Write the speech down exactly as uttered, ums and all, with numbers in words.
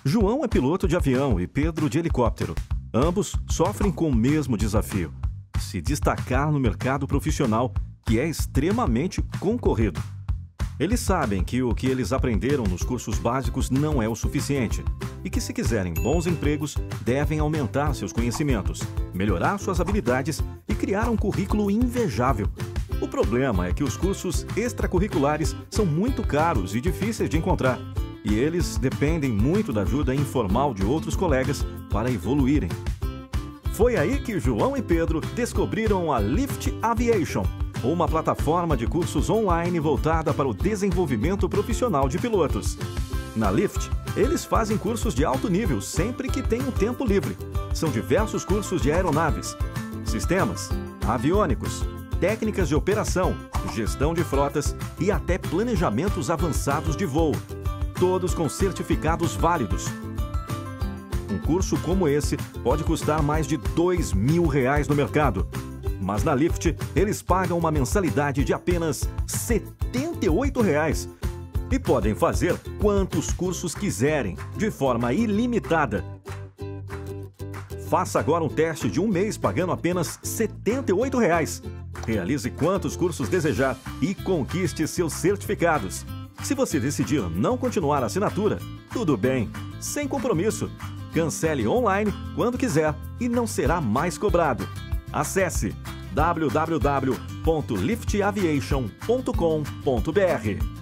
João é piloto de avião e Pedro de helicóptero. Ambos sofrem com o mesmo desafio: se destacar no mercado profissional, que é extremamente concorrido. Eles sabem que o que eles aprenderam nos cursos básicos não é o suficiente e que, se quiserem bons empregos, devem aumentar seus conhecimentos, melhorar suas habilidades e criar um currículo invejável. O problema é que os cursos extracurriculares são muito caros e difíceis de encontrar, e eles dependem muito da ajuda informal de outros colegas para evoluírem. Foi aí que João e Pedro descobriram a Lift Aviation, uma plataforma de cursos online voltada para o desenvolvimento profissional de pilotos. Na Lift, eles fazem cursos de alto nível sempre que tenham tempo livre. São diversos cursos de aeronaves, sistemas, aviônicos, técnicas de operação, gestão de frotas e até planejamentos avançados de voo, todos com certificados válidos. Um curso como esse pode custar mais de dois mil reais no mercado. Mas na Lift, eles pagam uma mensalidade de apenas setenta e oito reais e podem fazer quantos cursos quiserem, de forma ilimitada. Faça agora um teste de um mês pagando apenas setenta e oito reais. Realize quantos cursos desejar e conquiste seus certificados. Se você decidir não continuar a assinatura, tudo bem, sem compromisso. Cancele online quando quiser e não será mais cobrado. Acesse w w w ponto lift aviation ponto com ponto b r.